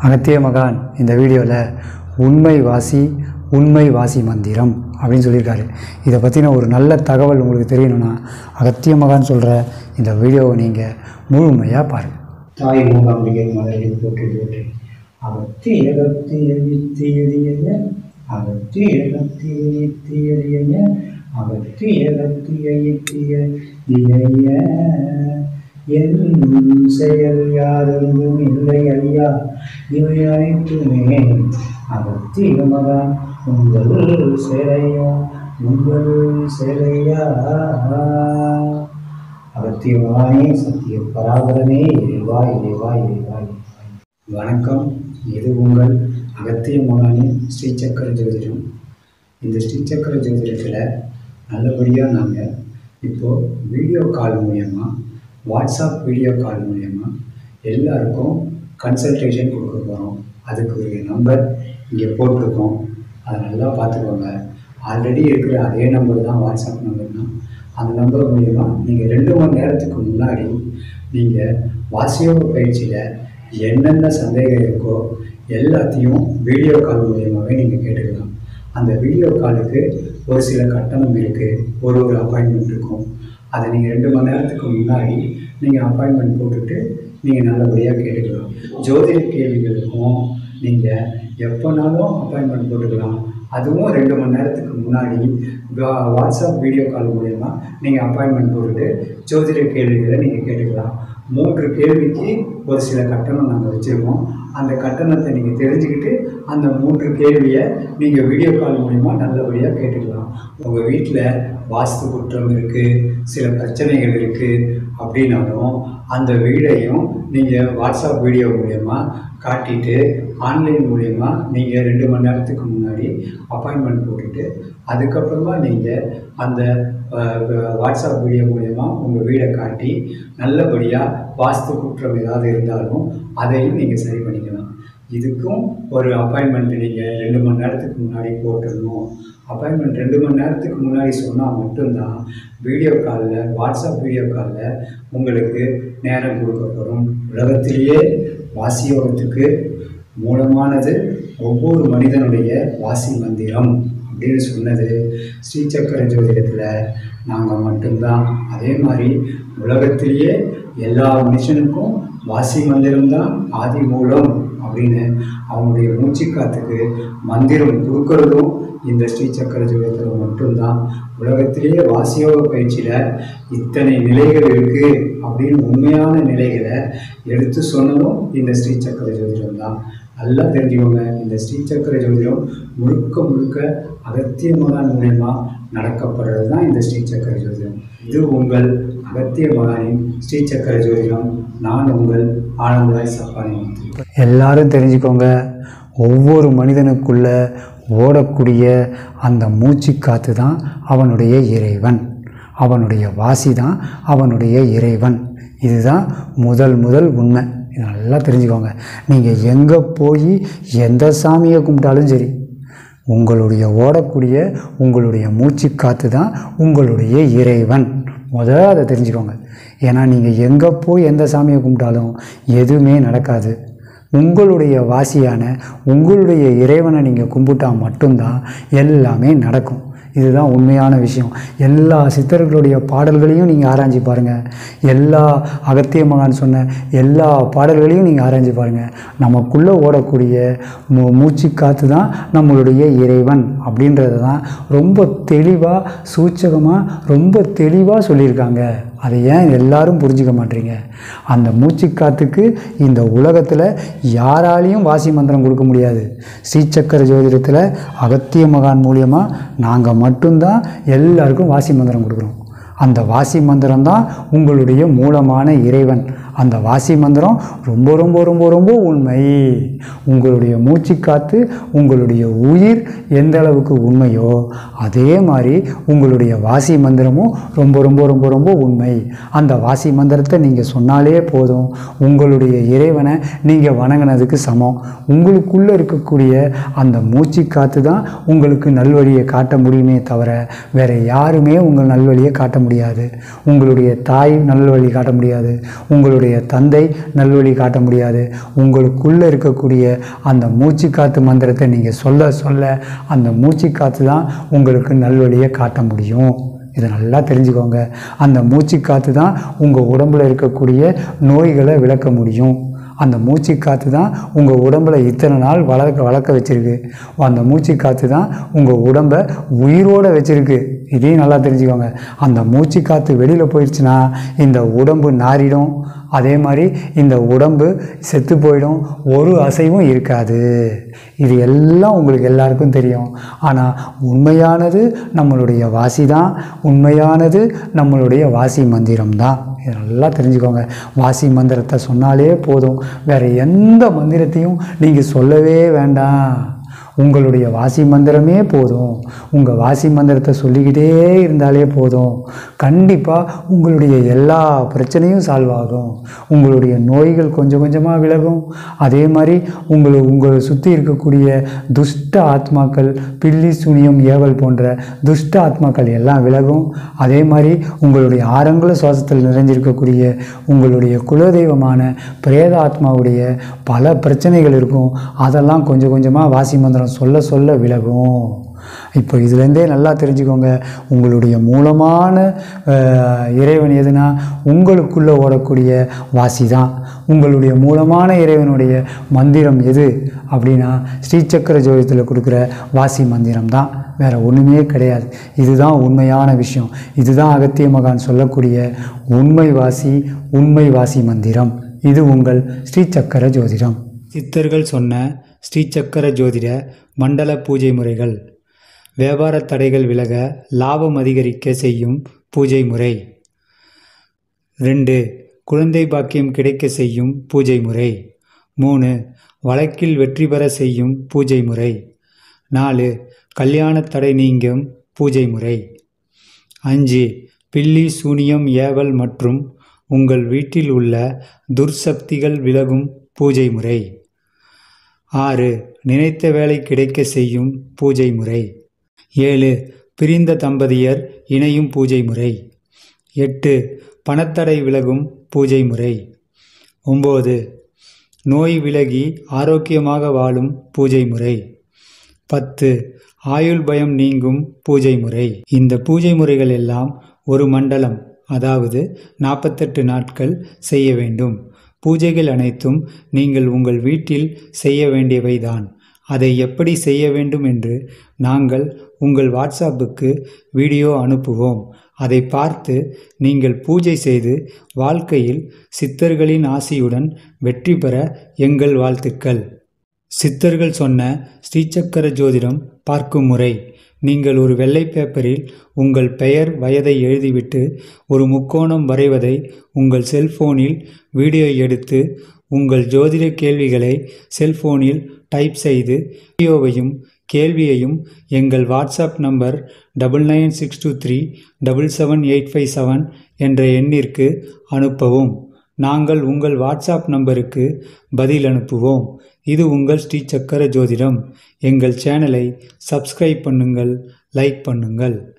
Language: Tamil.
அகத்திய மகான் இந்த வீடியோவில் உண்மை வாசி மந்திரம் அப்படின்னு சொல்லியிருக்காரு. இதை பற்றின ஒரு நல்ல தகவல் உங்களுக்கு தெரியணும்னா அகத்திய மகான் சொல்கிற இந்த வீடியோவை நீங்கள் முழுமையாக பாருங்கள். தாய் மூகாம்பிகை மலரில் போற்றி போற்றி என் செயல் யாரும் இல்லை ஐயா, இவை அனைத்துமே அகத்திய மகான் உங்கள் சேலையா. அகத்திய மகானே, சத்திய பராபரமே, இறைவா இறைவா இறைவா. வணக்கம். இது உங்கள் அகத்திய மகானின் ஸ்ரீசக்கர ஜோதிடம். இந்த ஸ்ரீசக்கர ஜோதிடத்தில் நல்லபடியாக நாங்கள் இப்போது வீடியோ கால் மூலயமா, வாட்ஸ்அப் வீடியோ கால் மூலயமா எல்லாருக்கும் கன்சல்டேஷன் கொடுக்க போகிறோம். அதுக்கு ஒரு நம்பர் இங்கே போட்டிருக்கோம், அதை நல்லா பார்த்துக்கோங்க. ஆல்ரெடி இருக்கிற அதே நம்பர் தான் வாட்ஸ்அப் நம்பர் தான். அந்த நம்பர் மூலயமா நீங்கள் 2 மணி நேரத்துக்கு முன்னாடி நீங்கள் வாசியோக பயிற்சியில் என்னென்ன சந்தேகம் இருக்கோ எல்லாத்தையும் வீடியோ கால் மூலயமாவே நீங்கள் கேட்டுக்கலாம். அந்த வீடியோ காலுக்கு ஒரு சில கட்டணம் இருக்குது, ஒரு அப்பாயின்மெண்ட் இருக்கும். அதை நீங்கள் 2 மணி நேரத்துக்கு முன்னாடி நீங்கள் அப்பாயின்மெண்ட் போட்டுட்டு நீங்கள் நல்லபடியாக கேட்டுக்கலாம். ஜோதிட கேள்விகளுக்கும் நீங்கள் எப்போனாலும் அப்பாயின்மெண்ட் போட்டுக்கலாம். அதுவும் 2 மணி நேரத்துக்கு முன்னாடி வாட்ஸ்அப் வீடியோ கால் மூலயமா நீங்கள் அப்பாயின்மெண்ட் போட்டுட்டு ஜோதிட கேள்விகளை நீங்கள் கேட்டுக்கலாம். 3 கேள்விக்கு ஒரு சில கட்டணம் நாங்கள் வச்சுருக்கோம். அந்த கட்டணத்தை நீங்கள் தெரிஞ்சுக்கிட்டு அந்த 3 கேள்வியை நீங்கள் வீடியோ கால் மூலிமா நல்லபடியாக கேட்டுக்கலாம். உங்கள் வீட்டில் வாஸ்து குற்றம் இருக்குது, சில பிரச்சனைகள் இருக்குது அப்படின்னாலும் அந்த வீடையும் நீங்கள் வாட்ஸ்அப் வீடியோ மூலயமா காட்டிட்டு ஆன்லைன் மூலயமா நீங்கள் 2 மணி நேரத்துக்கு முன்னாடி அப்பாயின்மெண்ட் போட்டுட்டு அதுக்கப்புறமா நீங்கள் அந்த வாட்ஸ்அப் வீடியோ மூலயமா உங்கள் வீடை காட்டி நல்லபடியாக வாஸ்து குற்றம் ஏதாவது இருந்தாலும் அதையும் நீங்கள் சரி பண்ணிக்கலாம். இதுக்கும் ஒரு அப்பாயின்மெண்ட் நீங்கள் 2 மணி நேரத்துக்கு முன்னாடி போட்டுடணும். அப்பாயின்மெண்ட் 2 மணி நேரத்துக்கு முன்னாடி சொன்னால் மட்டும்தான் வீடியோ காலில், வாட்ஸ்அப் வீடியோ காலில் உங்களுக்கு நேரம் கொடுக்கப்படும். உலகத்திலேயே வாசியோகத்துக்கு மூலமானது ஒவ்வொரு மனிதனுடைய வாசி மந்திரம் அப்படின்னு சொன்னது ஸ்ரீசக்கர ஜோதிடத்தில் நாங்கள் மட்டும்தான். அதே மாதிரி உலகத்திலேயே எல்லா மனுஷனுக்கும் வாசி மந்திரம்தான் ஆதி மூலம் அப்படின்னு அவங்களுடைய மூச்சுக்காத்துக்கு மந்திரம் கொடுக்கறதும் இந்த ஸ்ரீசக்கர ஜோதிடத்தில் மட்டும்தான். உலகத்திலேயே வாசியோக பயிற்சியில் இத்தனை நிலைகள் இருக்குது அப்படின்னு உண்மையான நிலைகளை எடுத்து சொன்னதும் இந்த ஸ்ரீசக்கர ஜோதிடம் தான். நல்லா தெரிஞ்சுக்கோங்க. இந்த ஸ்ரீசக்கர ஜோதிடம் முழுக்க அகத்திய மகான் மூலயமா நடக்கப்படுறது தான் இந்த ஸ்ரீசக்கர ஜோதிடம். இது உங்கள் அகத்திய மகானின் ஸ்ரீசக்கர ஜோதிடம். நான் உங்கள் ஆனந்தராய் சப்பானி. எல்லாரும் தெரிஞ்சுக்கோங்க, ஒவ்வொரு மனிதனுக்குள்ள ஓடக்கூடிய அந்த மூச்சு காற்று தான் அவனுடைய இறைவன், அவனுடைய வாசி தான் அவனுடைய இறைவன். இதுதான் முதல் உண்மை. இது நல்லா தெரிஞ்சுக்கோங்க. நீங்கள் எங்கே போய் எந்த சாமியை கும்பிட்டாலும் சரி, உங்களுடைய ஓடக்கூடிய உங்களுடைய மூச்சு காற்று தான் உங்களுடைய இறைவன். அதை தெரிஞ்சுக்கோங்க. ஏன்னா நீங்கள் எங்கே போய் எந்த சாமியை கும்பிட்டாலும் எதுவுமே நடக்காது. உங்களுடைய வாசியான உங்களுடைய இறைவனை நீங்கள் கும்பிட்டா மட்டும்தான் எல்லாமே நடக்கும். இதுதான் உண்மையான விஷயம். எல்லா சித்தர்களுடைய பாடல்களையும் நீங்கள் ஆராய்ச்சி பாருங்கள். எல்லா அகத்திய மகான் சொன்ன எல்லா பாடல்களையும் நீங்கள் ஆராய்ச்சி பாருங்கள். நமக்குள்ளே ஓடக்கூடிய மூச்சு காற்று தான் நம்மளுடைய இறைவன் அப்படின்றது தான் ரொம்ப தெளிவாக சூச்சகமாக ரொம்ப தெளிவாக சொல்லியிருக்காங்க. அதை ஏன் எல்லாரும் புரிஞ்சிக்க மாட்டீங்க? அந்த மூச்சு காற்றுக்கு இந்த உலகத்தில் யாராலையும் வாசி மந்திரம் கொடுக்க முடியாது. ஸ்ரீசக்கர ஜோதிடத்தில் அகத்திய மகான் மூலியமாக நாங்கள் மட்டும்தான் எல்லாருக்கும் வாசி மந்திரம் கொடுக்குறோம். அந்த வாசி மந்திரம் தான் உங்களுடைய மூலமான இறைவன். அந்த வாசி மந்திரம் ரொம்ப உண்மை. உங்களுடைய மூச்சு காற்று, உங்களுடைய உயிர் எந்த அளவுக்கு உண்மையோ அதே மாதிரி உங்களுடைய வாசி மந்திரமும் ரொம்ப உண்மை. அந்த வாசி மந்திரத்தை நீங்கள் சொன்னாலே போதும், உங்களுடைய இறைவனை நீங்கள் வணங்கினதுக்கு சமம். உங்களுக்குள்ளே இருக்கக்கூடிய அந்த மூச்சு காற்று தான் உங்களுக்கு நல்வழியை காட்ட முடியுமே தவிர வேறு யாருமே உங்கள் நல்வழியை காட்ட முடியாது. உங்களுடைய தாய் நல்வழி காட்ட முடியாது, உங்களுடைய உங்களுடைய தந்தை நல்வழி காட்ட முடியாது. உங்களுக்குள்ளே இருக்கக்கூடிய அந்த மூச்சு காற்று மந்திரத்தை நீங்கள் சொல்ல சொல்ல அந்த மூச்சு காற்று தான் உங்களுக்கு நல்வழியை காட்ட முடியும். இதை நல்லா தெரிஞ்சுக்கோங்க. அந்த மூச்சு காற்று தான் உங்கள் உடம்பில் இருக்கக்கூடிய நோய்களை விளக்க முடியும். அந்த மூச்சு காற்று தான் உங்கள் உடம்பில் இத்தனை நாள் வளர்க்க வச்சுருக்கு. அந்த மூச்சு காற்று தான் உங்கள் உடம்பை உயிரோடு வச்சுருக்கு. இதையும் நல்லா தெரிஞ்சுக்கோங்க. அந்த மூச்சு காற்று வெளியில் போயிடுச்சுன்னா இந்த உடம்பு நாரிடும். அதே மாதிரி இந்த உடம்பு செத்து போயிடும். ஒரு அசைவும் இருக்காது. இது எல்லாம் உங்களுக்கு எல்லாருக்கும் தெரியும். ஆனால் உண்மையானது நம்மளுடைய வாசி தான். உண்மையானது நம்மளுடைய வாசி மந்திரம் தான். இதை நல்லா தெரிஞ்சுக்கோங்க. வாசி மந்திரத்தை சொன்னாலே போதும். வேறு எந்த மந்திரத்தையும் நீங்கள் சொல்லவே வேண்டாம். உங்களுடைய வாசி மந்திரமே போதும். உங்கள் வாசி மந்திரத்தை சொல்லிக்கிட்டே இருந்தாலே போதும். கண்டிப்பாக உங்களுடைய எல்லா பிரச்சனையும் சால்வ் ஆகும். உங்களுடைய நோய்கள் கொஞ்சம் கொஞ்சமாக விலகும். அதே மாதிரி உங்களை சுற்றி இருக்கக்கூடிய துஷ்ட ஆத்மாக்கள், பில்லி சூனியம் ஏவல் போன்ற துஷ்ட ஆத்மாக்கள் எல்லாம் விலகும். அதே மாதிரி உங்களுடைய ஆரங்குல சுவாசத்தில் நிறைஞ்சிருக்கக்கூடிய உங்களுடைய குலதெய்வமான பிரேத ஆத்மாவுடைய பல பிரச்சனைகள் இருக்கும். அதெல்லாம் கொஞ்சம் கொஞ்சமாக வாசி மந்திரம் சொல்ல சொல்ல விலகும். இப்போ இதுலேருந்தே நல்லா தெரிஞ்சுக்கோங்க. உங்களுடைய மூலமான இறைவன் எதுனா உங்களுக்குள்ளே ஓடக்கூடிய வாசி தான். உங்களுடைய மூலமான இறைவனுடைய மந்திரம் எது அப்படின்னா ஸ்ரீசக்கர ஜோதிடத்தில் கொடுக்குற வாசி மந்திரம் தான். வேறு ஒன்றுமே கிடையாது. இதுதான் உண்மையான விஷயம். இதுதான் அகத்திய மகான் சொல்லக்கூடிய உண்மை வாசி மந்திரம். இது உங்கள் ஸ்ரீசக்கர ஜோதிடம். சித்தர்கள் சொன்ன ஸ்ரீசக்கர ஜோதிட மண்டல பூஜை முறைகள். வியாபார தடைகள் விலக லாபம் அதிகரிக்க செய்யும் பூஜை முறை. 2. குழந்தை பாக்கியம் கிடைக்க செய்யும் பூஜை முறை. 3. வழக்கில் வெற்றி பெற செய்யும் பூஜை முறை. 4. கல்யாண தடை நீங்கும் பூஜை முறை. 5. பில்லி சூனியம் ஏவல் மற்றும் உங்கள் வீட்டில் உள்ள துர்சக்திகள் விலகும் பூஜை முறை. 6. நினைத்த வேலை கிடைக்க செய்யும் பூஜை முறை. 7. பிரிந்த தம்பதியர் இணையும் பூஜை முறை. 8. பணத்தடை விலகும் பூஜை முறை. 9. நோய் விலகி ஆரோக்கியமாக வாழும் பூஜை முறை. 10. ஆயுள் பயம் நீங்கும் பூஜை முறை. இந்த பூஜை முறைகள் எல்லாம் ஒரு மண்டலம், அதாவது 48 நாட்கள் செய்ய வேண்டும். பூஜைகள் அனைத்தும் நீங்கள் உங்கள் வீட்டில் செய்ய வேண்டியவைதான். அதை எப்படி செய்ய வேண்டும் என்று நாங்கள் உங்கள் வாட்ஸ்அப்புக்கு வீடியோ அனுப்புவோம். அதை பார்த்து நீங்கள் பூஜை செய்து வாழ்க்கையில் சித்தர்களின் ஆசியுடன் வெற்றி பெற எங்கள் வாழ்த்துக்கள். சித்தர்கள் சொன்ன ஸ்ரீசக்கர ஜோதிடம் பார்க்கும் முறை. நீங்கள் ஒரு வெள்ளை பேப்பரில் உங்கள் பெயர், வயதை எழுதிவிட்டு ஒரு முக்கோணம் வரைவதை உங்கள் செல்போனில் வீடியோ எடுத்து உங்கள் ஜோதிட கேள்விகளை செல்போனில் டைப் செய்து வீடியோவையும் கேள்வியையும் எங்கள் வாட்ஸ்அப் நம்பர் 9962377857 என்ற எண்ணிற்கு அனுப்பவும். நாங்கள் உங்கள் வாட்ஸ்அப் நம்பருக்கு பதில் அனுப்புவோம். இது உங்கள் ஸ்ரீசக்கர ஜோதிடம். எங்கள் சேனலை சப்ஸ்கிரைப் பண்ணுங்கள், லைக் பண்ணுங்கள்.